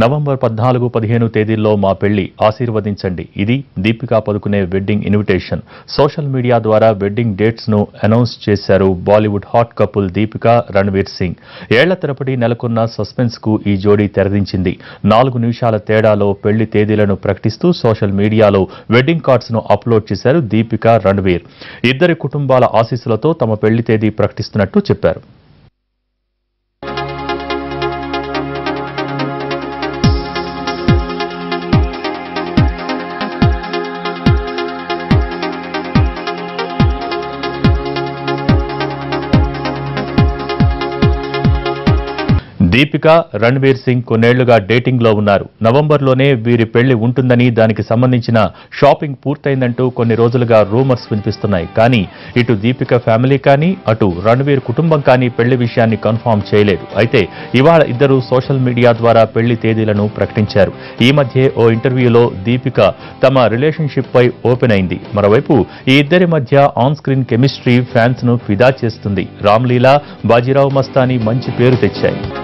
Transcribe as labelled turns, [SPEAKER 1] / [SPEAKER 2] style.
[SPEAKER 1] November 14-15 తేదీల్లో మా పెళ్లి ఆశీర్వదించండి. ఇది Deepika Padukone wedding invitation. Social media ద్వారా వెడ్డింగ్ డేట్స్ ను అనౌన్స్ చేశారు బాలీవుడ్ హాట్ కపుల్ దీపికా రణ్వీర్ సింగ్. ఏళ్ల తరబడి నెలకొన్న సస్పెన్స్ కు ఈ జోడీ తెరదించింది. 4 నిమిషాల తేడాలో పెళ్లి తేదీలను ప్రకటిస్తూ సోషల్ మీడియాలో వెడ్డింగ్ కార్డ్స్ ను అప్లోడ్ చేశారు దీపికా రణ్వీర్. ఇద్దరి కుటుంబాల ఆశీస్సులతో తమ పెళ్లి తేదీ ప్రకటిస్తున్నట్టు చెప్పారు. దీపికా రణ్వీర్ సింగ్ కొన్నేళ్లుగా డేటింగ్ లో ఉన్నారు. నవంబర్లోనే వీరి పెళ్లి ఉంటుందని, దానికి సంబంధించిన షాపింగ్ పూర్తయిందంటూ కొన్ని రోజులుగా రూమర్స్ వినిపిస్తున్నాయి. కానీ ఇటు దీపికా ఫ్యామిలీ కానీ అటు రణ్వీర్ కుటుంబం కానీ పెళ్లి విషయాన్ని కన్ఫర్మ్ చేయలేదు. అయితే ఇవాళ ఇద్దరు సోషల్ మీడియా ద్వారా పెళ్లి తేదీలను ప్రకటించారు. ఈ మధ్య ఓ ఇంటర్వ్యూలో దీపికా తమ రిలేషన్షిప్ పై ఓపెన్ అయింది. మరోవైపు ఈ ఇద్దరి మధ్య ఆన్ స్క్రీన్ కెమిస్ట్రీ ఫ్యాన్స్ ను ఫిదా చేస్తుంది. రామ్లీలా, బాజీరావ్ మస్తానీ మంచి పేరు తెచ్చాయి.